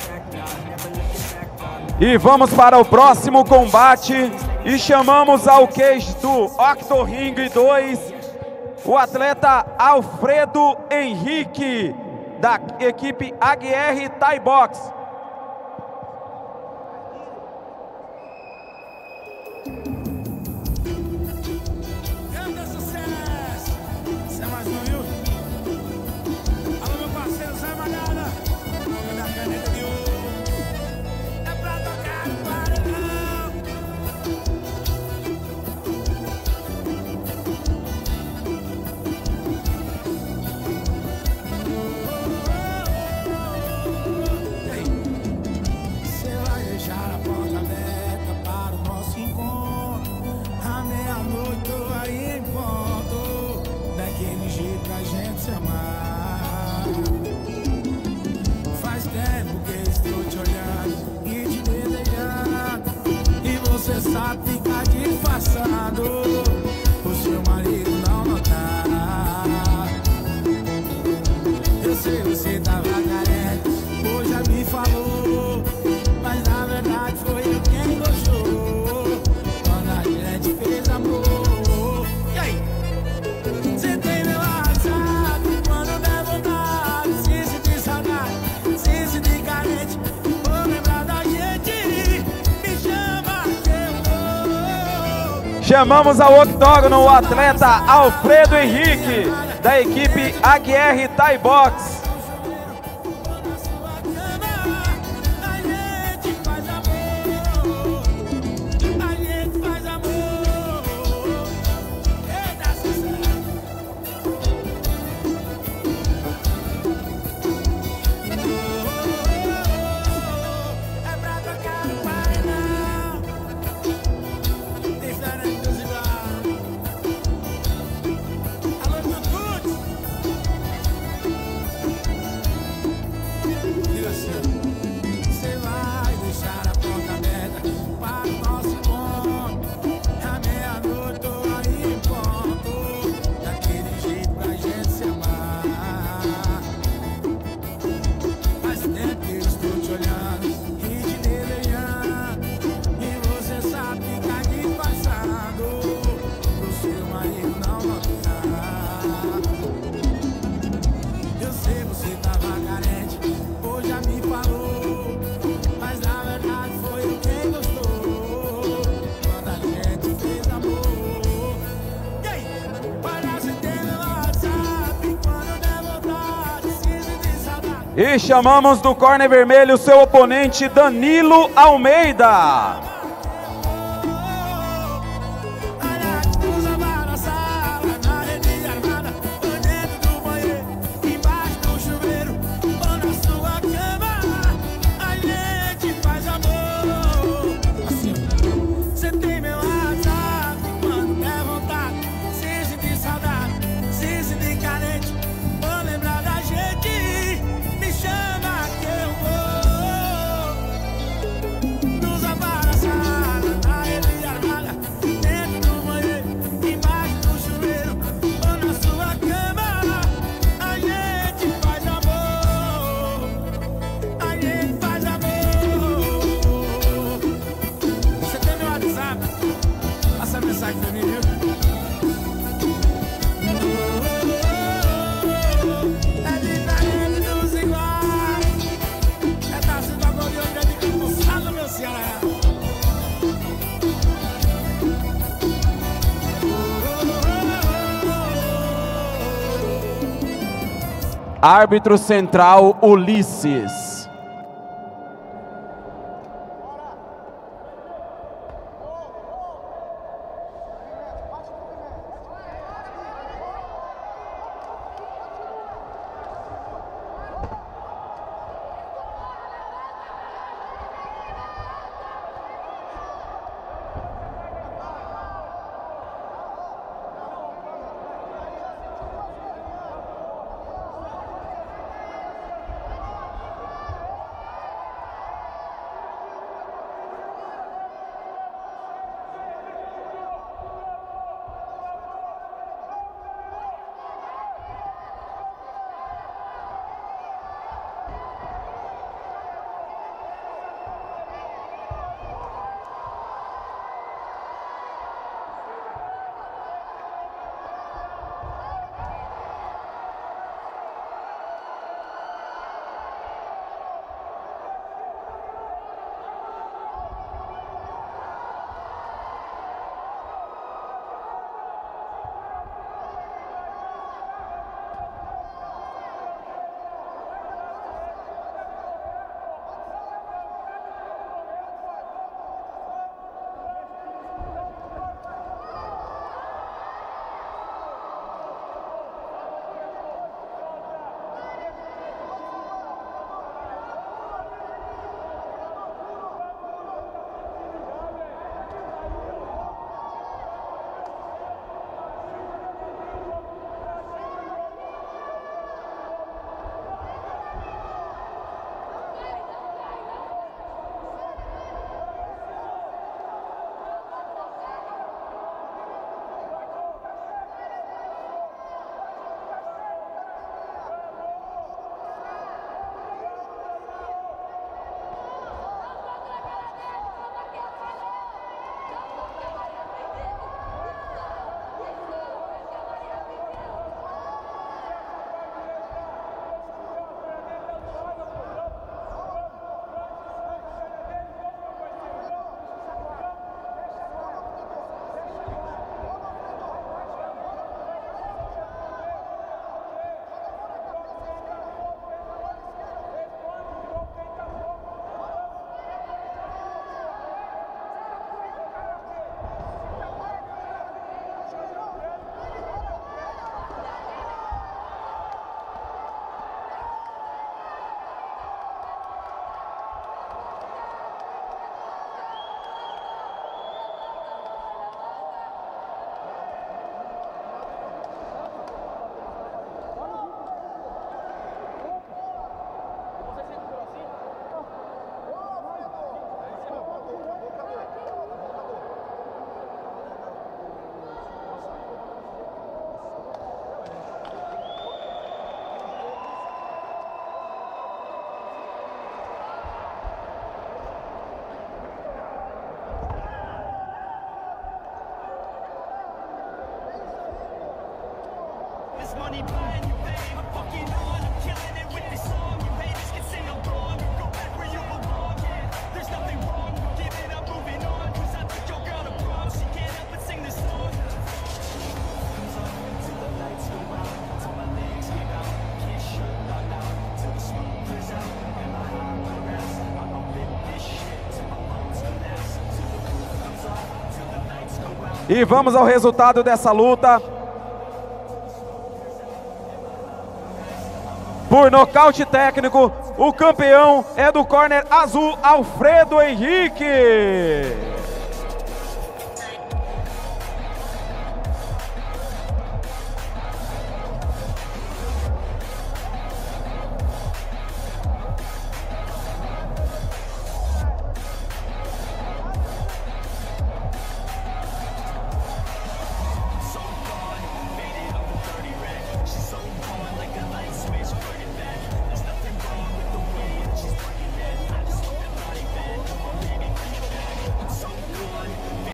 E vamos para o próximo combate e chamamos ao cage do Octo Ring 2 o atleta Alfredo Henrique, da equipe AGR Thai Box. Sabe ficar disfarçado, o seu marido não notar. Eu sei, você tava carente, hoje já me falou, mas na verdade foi eu quem gostou quando a gente fez amor. E aí? Você tem meu WhatsApp, quando der vontade, se sentir saudade, se sentir carente, vou lembrar da gente, me chama. Chamamos ao octógono o atleta Alfredo Henrique, da equipe AGR Thai Box. E chamamos do corner vermelho seu oponente Danilo Almeida. Árbitro central Ulisses. E vamos ao resultado dessa luta. Por nocaute técnico, o campeão é do corner azul, Alfredo Henrique.